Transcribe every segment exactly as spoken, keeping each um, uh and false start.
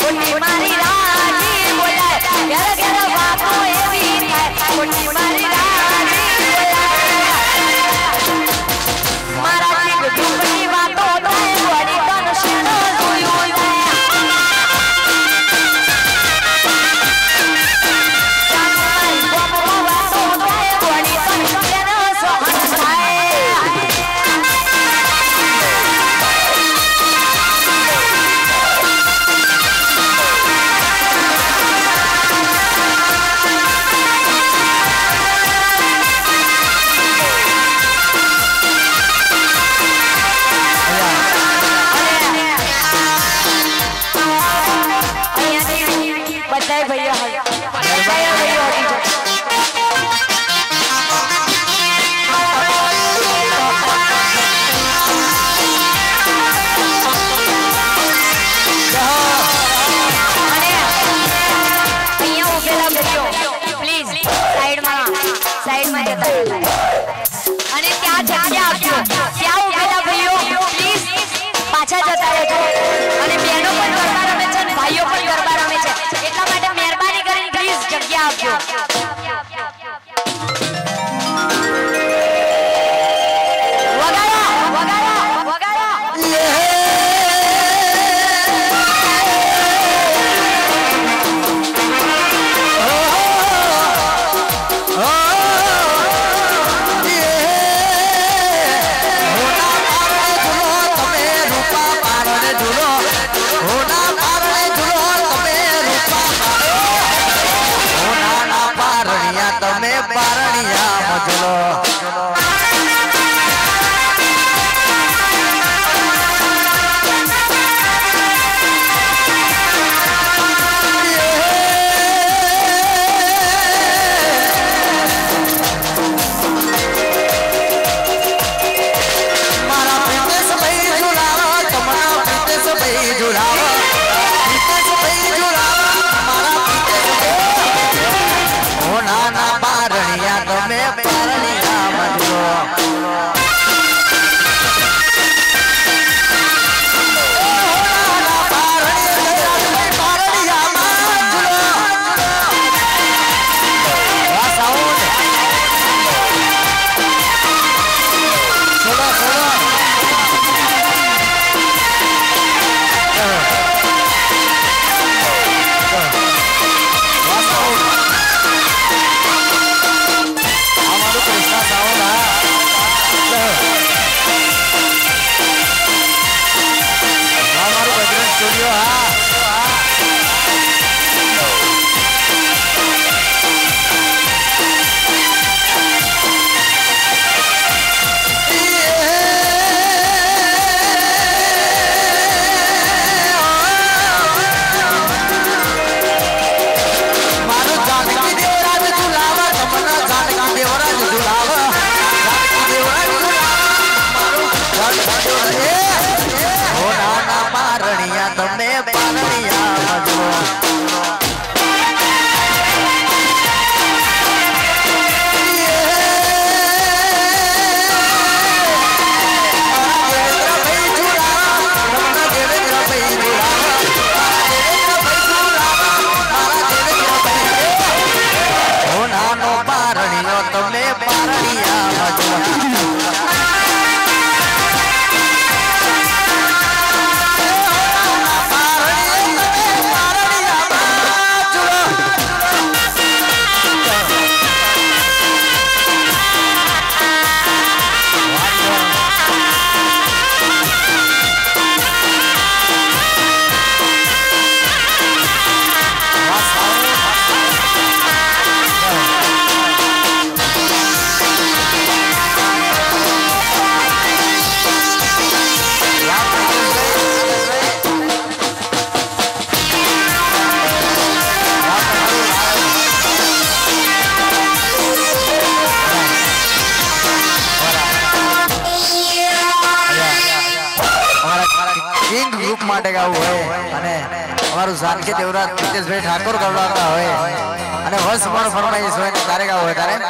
માટે ગાવું હોય અને અમારું જાનકી દેવરાજ પ્રિતેશભાઈ ઠાકોર ગવડાવતા હોય અને વર્ષ પણ ફરમાઈશ હોય તારે ગાવું હોય તારે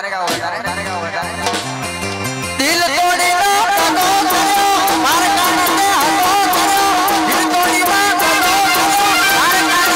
દિલ તોડી નાખો માર કાને હતો દિલ તોડી નાખો માર કાને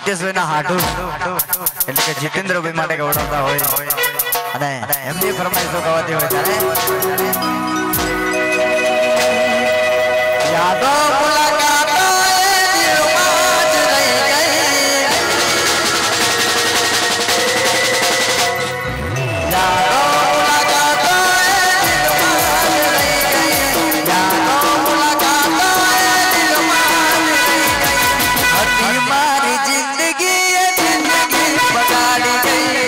પ્રિતેશભાઈ ના હાડુ એટલે કે જીતેન્દ્રભાઈ માટે ગવડાવતા હોય અને એમની ફરમાઈશો ગાવાતી હોય ત્યારે યાદો મુલાકાતો એ દિલમાં જ રહી ગઈ યાદો મુલાકાતો એ દિલમાં જ રહી ગઈ યાદો મુલાકાતો એ દિલમાં જ રહી ગઈ હતી મારી જિંદગી એ જિંદગી બગાડી ગઈ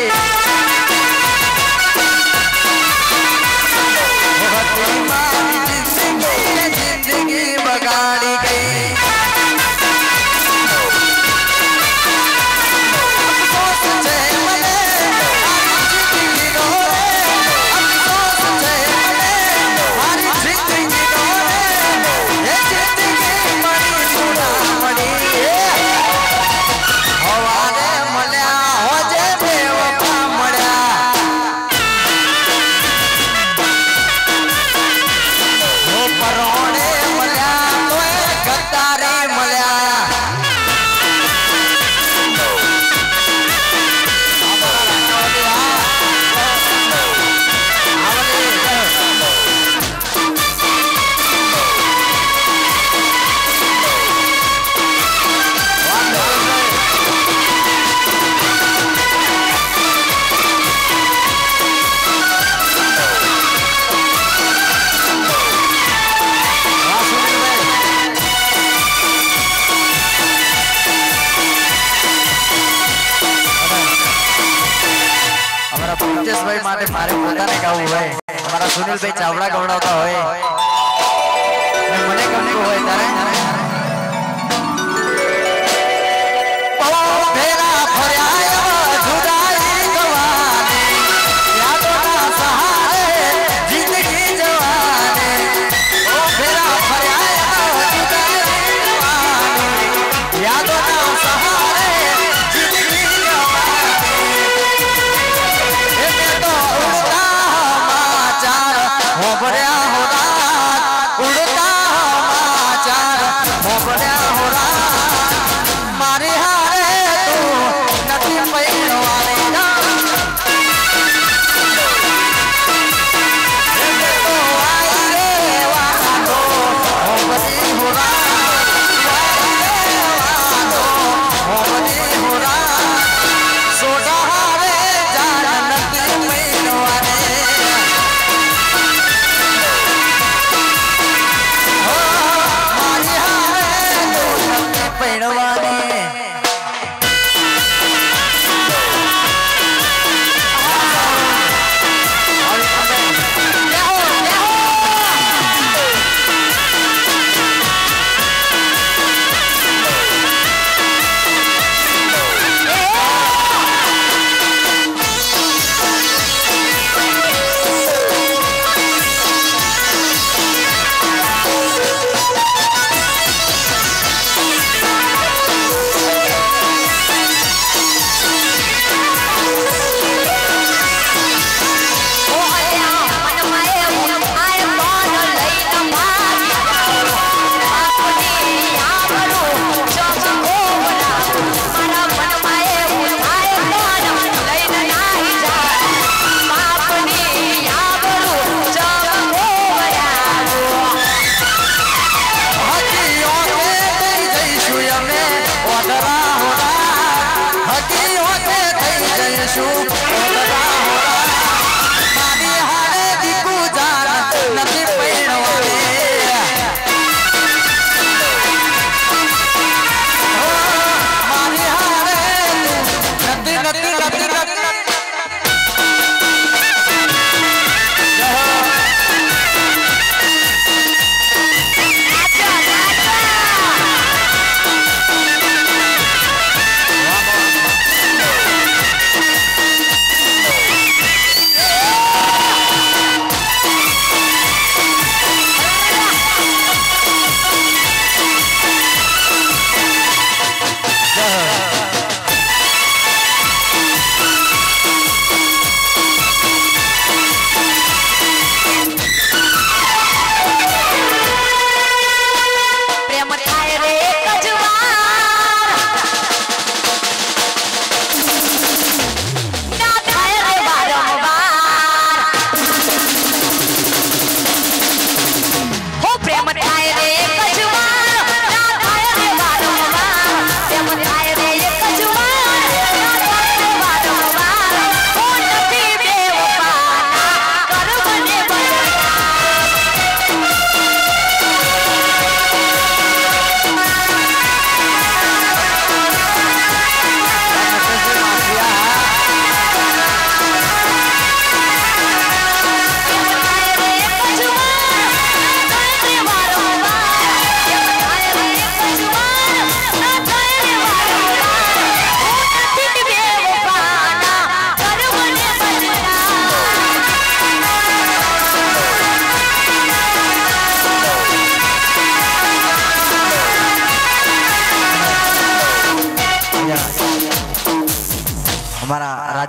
હતી મારી જિંદગી એ જિંદગી બગાડી ગઈ અફસોસ છે મને મારી જિંદગીનો રે અફસોસ છે મને મારી જિંદગીનો રે એ જિંદગી મારી સુના મળી હવારે મળ્યા હોજે બેવફા મળ્યા હો પરોણે મળ્યા તોય ગદ્દારી મળ્યા પ્રિતેશભાઈ માટે મારે પોતાને ગાવું હોય અમારા સુનિલભાઈ ચાવડા ગવડાવતા હોય અને મને ગમતું હોય ત્યારે ઓ ભેરા ફર્યા જુદાઈ ગવાને યાદોના સહારે જિંદગી જવાને ઓ ભેરા ફર્યા જુદાઈ ગવાને યાદોના સહારે જિંદગી જવાને હોબર્યા હો રાત ઉડતા સમાચાર હોબર્યા હો રાત મારી હારે તું નથી પૈણવાની ના તો આઈ રે વાતો હોબરી હો રાત આઈ રે વાતો હોબરી હો રાત સોડા હારે જાન નથી પૈણવાની પૈણવાની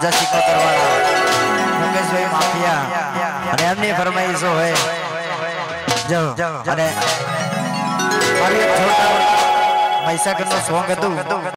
રાજા સિકોતર વાળા મુકેશભાઈ માફિયા અને એમની ફરમાઈશો હોય જો અને મારું એક છોટા મહીસાગરનો સોંગ હતું